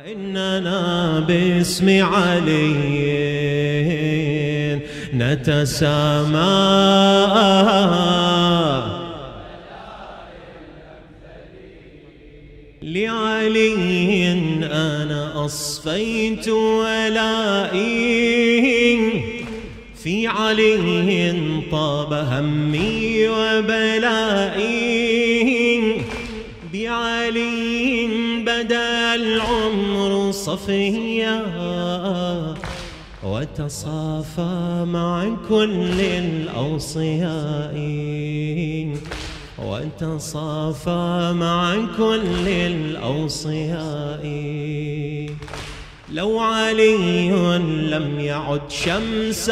إننا باسم علي نتسامى لعلي أنا أصفيت ولائي في علي طاب همي وبلائي بعلي بدا العمر صفيا وتصافى مع كل الأوصياء وتصافى مع كل الأوصياء لو علي لم يعد شمس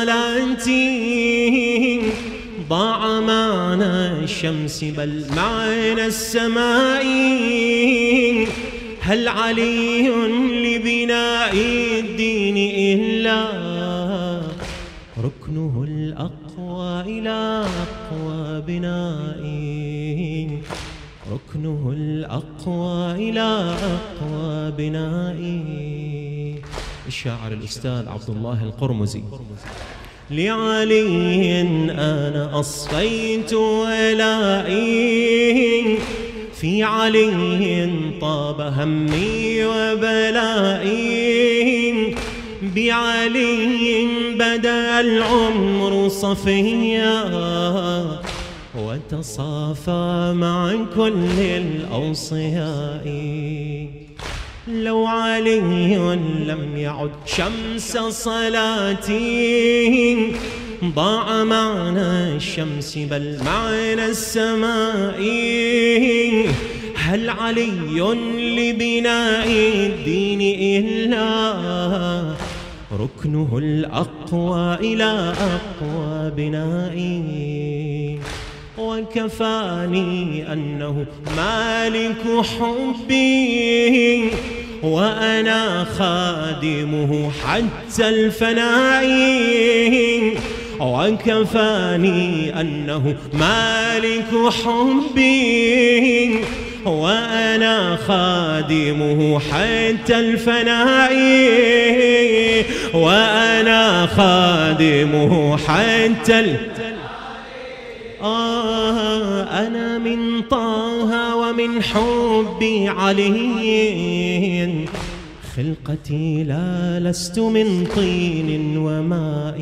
صلاتي ضاع معنى الشمس بل معنى السماء هل علي لبناء الدين إلا ركنه الأقوى إلى أقوى بنائي ركنه الأقوى إلى أقوى بنائي. الشاعر الأستاذ عبد الله القرمزي. لعلي أنا أصفيت ولائي في علي طاب همي وبلائي بعلي بدا العمر صفيا وتصافى مع كل الأوصياء لو علي لم يعد شمس صلاتي ضاع معنى الشمس بل معنى السماء هل علي لبناء الدين إلا ركنه الأقوى إلى أقوى بنائي وكفاني أنه مالك حبي وأنا خادمه حتى الفناء وكفاني أنه مالك حبي وأنا خادمه حتى الفناء وأنا خادمه حتى أنا من طه ومن حبي علي خلقتي لا لست من طين وماء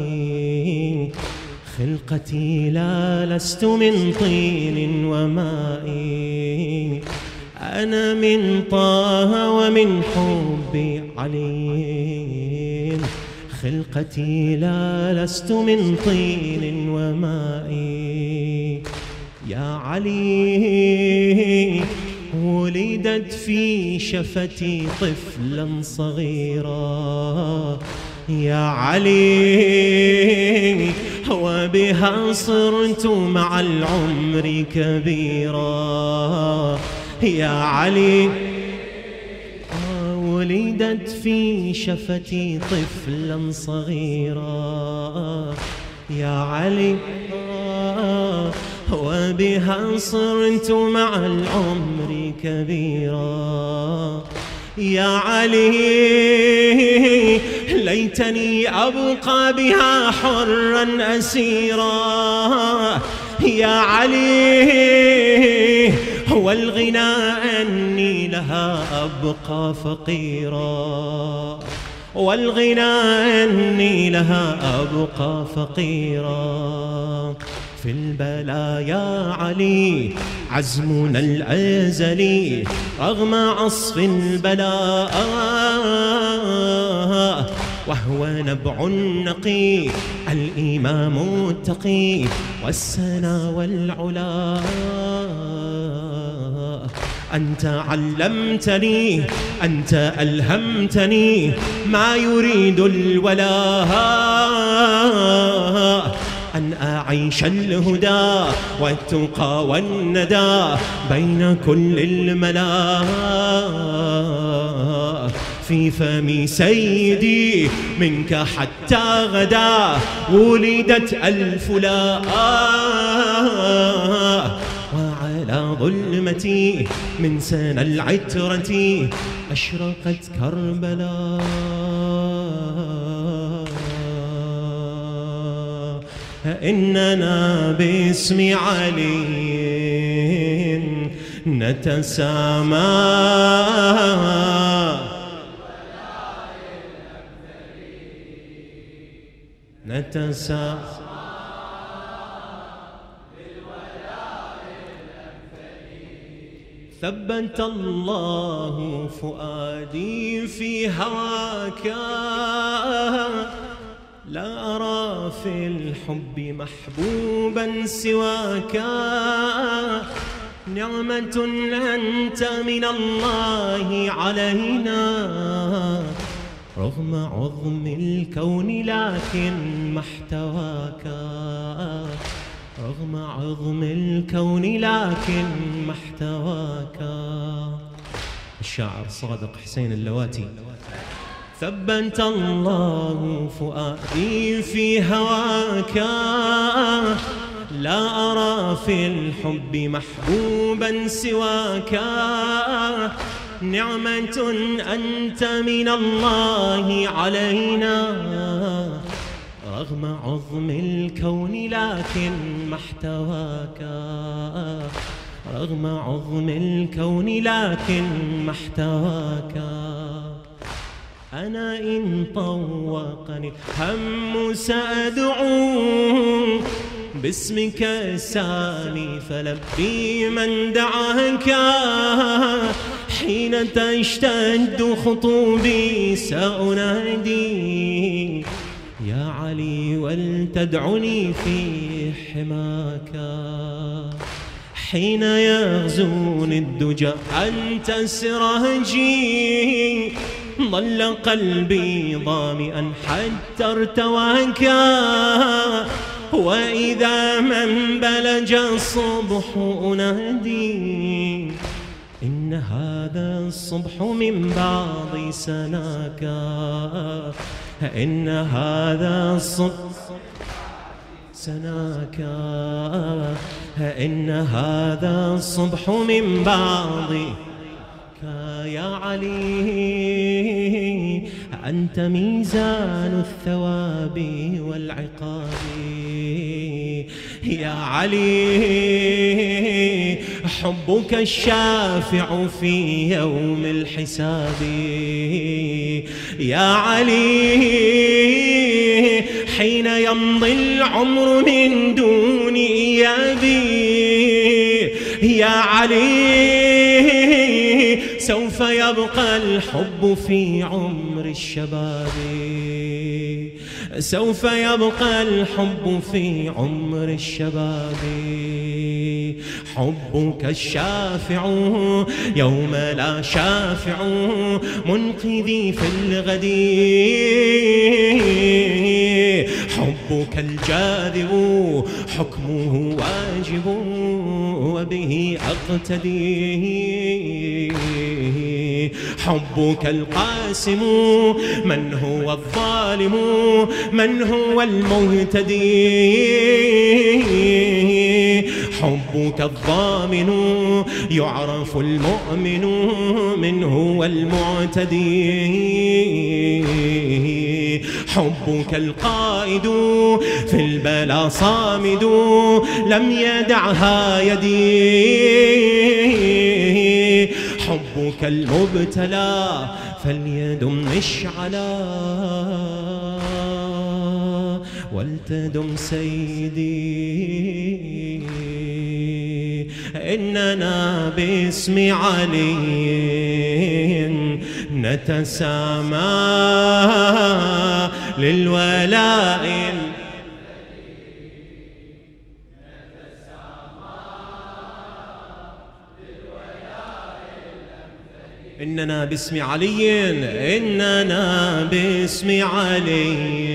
خلقتي لا لست من طين وماء أنا من طه ومن حبي علي خلقتي لا لست من طين وماء يا علي ولدت في شفتي طفلا صغيرا يا علي وبها صرت مع العمر كبيرا يا علي ولدت في شفتي طفلا صغيرا يا علي وبها صرت مع العمر كبيرا يا علي ليتني أبقى بها حرا أسيرا يا علي والغنى أني لها أبقى فقيرا والغنى أني لها أبقى فقيرا في البلايا علي عزمنا الأزلي رغم عصف البلاء وهو نبع نقي الإمام التقي والسنا والعلا أنت علمتني أنت ألهمتني ما يريد الولاء أن أعيش الهدى والتقى والندى بين كل الملا في فم سيدي منك حتى غدا ولدت الفلاء وعلى ظلمتي من سنى العترة أشرقت كربلاء. إننا باسم علي نتسامى ثبت الله فؤادي في هواك، لا أرى في الحب محبوبا سواك. نعمة أنت من الله علينا، رغم عظم الكون لكن ما احتواك. رغم عظم الكون لكن ما احتواك. الشاعر صادق حسين اللواتي. ثبت الله فؤادي في هواك، لا أرى في الحب محبوبا سواك. نعمة أنت من الله علينا، رغم عظم الكون لكن ما احتواك. رغم عظم الكون لكن ما احتواك. أنا إن طوقني الهم سأدعو باسمك السامي، فلبي من دعاك. حين تشتد خطوبي سأنادي يا علي ولتدعني في حماك. حين يغزوني الدجى أنت سراجي، ظل قلبي ظامئا حتى ارتواك. وإذا من بلج الصبح أنادي إن هذا الصبح من بعض سناك. إن هذا الصبح سناك. إن هذا الصبح من بعضك يا علي. أنت ميزان الثواب والعقاب يا علي. حبك الشافع في يوم الحساب يا علي. حين يمضي العمر من دون إيابي يا علي، سوف يبقى الحب في عمر الشباب. سوف يبقى الحب في عمر الشباب. حبك الشافع يوم لا شافع، منقذي في الغد. حبك الجاذب حكمه واجب، وبه أقتدي. حبك القاسم من هو الظالم، من هو المهتدي. حبك الضامن يعرف المؤمن من هو المعتدي. حبك القائد في البلا صامد، لم يدعها يدي. حبك المبتلى فليدم مشعلا، ولتدم سيدي. إننا باسم علي نتسامى للولاء. إننا باسم علي، إننا باسم علي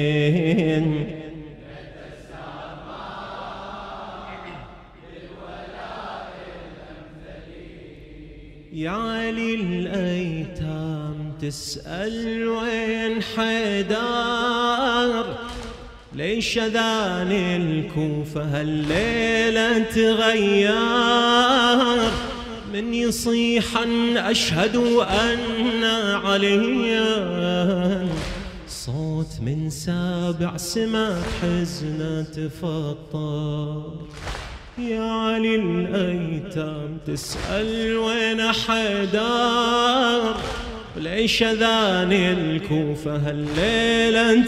يا علي. الأيتام تسأل وين حيدر، ليش أذان الكوفة هالليلة تغير. من يصيحا أشهد أن عليا، صوت من سابع سما حزنه تفطر. يا علي الأيتام تسأل وين حدار، وليش أذان الكوفة هالليلة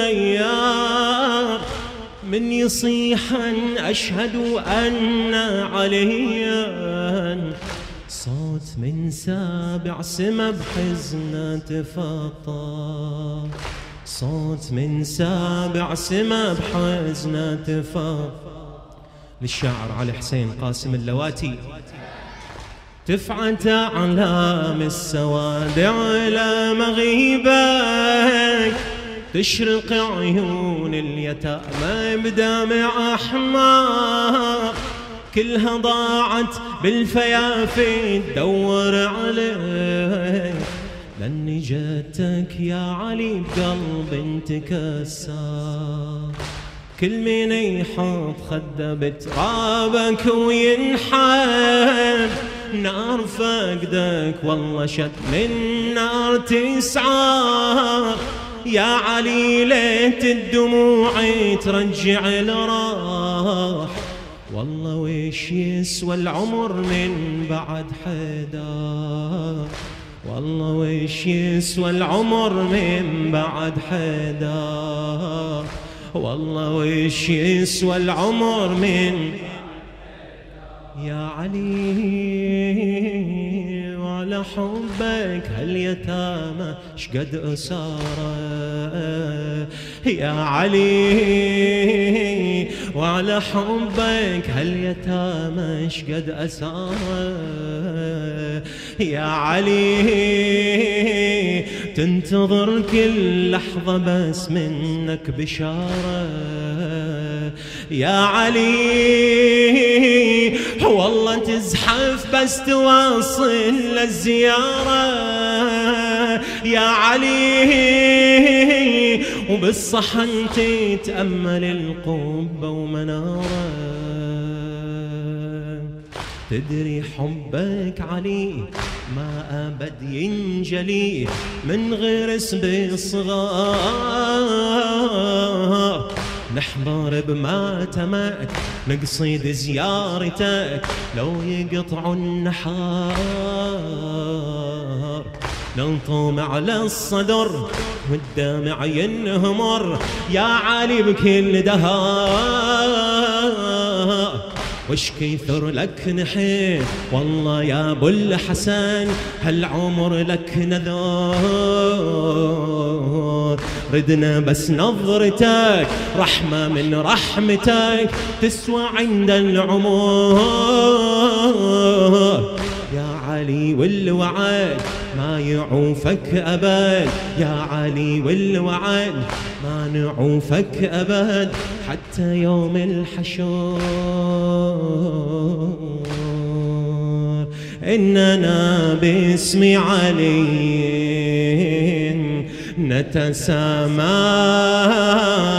تغير. من يصيحا أشهد أن عليا، صوت من سابع سما بحزنه تفطر. صوت من سابع سما بحزنه تفطر. للشاعر علي حسين قاسم اللواتي. تفعت أعلام السواد على مغيبك، تشرق عيون اليتامى بدمع أحمر. كلها ضاعت بالفيافي تدور عليك، لأني جتك يا علي بقلب انتكسر. كل من يحط خده بترابك وينحب، نار فقدك والله شد من نار تسعار. يا علي ليت الدموع ترجع الراح، والله ويش يسوى العمر من بعد حدار. والله ويش يسوى العمر من بعد حدار. والله ويش يسوى العمر من. يا علي وعلى حبك هاليتامى شقد أسارة. يا علي وعلى حبك هاليتامى شقد أسارة. يا علي تنتظر كل لحظة بس منك بشارة. يا علي والله تزحف بس توصل للزيارة. يا علي وبالصحن تتأمل القبة ومنارة. تدري حبك علي ما أبد ينجلي من غير اسم صغار. نحضر بماتمك نقصد زيارتك لو يقطع النحار. ننطم على الصدر والدمع ينهمر يا علي بكل دهار. وش كثر لك نحيت والله يا ابو الحسن، هالعمر لك نذار. ردنا بس نظرتك رحمة من رحمتك تسوى عند العمر. يا علي والوعد ما يعوفك أبد. يا علي والوعد ما نعوفك أبد حتى يوم الحشر. إننا باسم علي نتسامى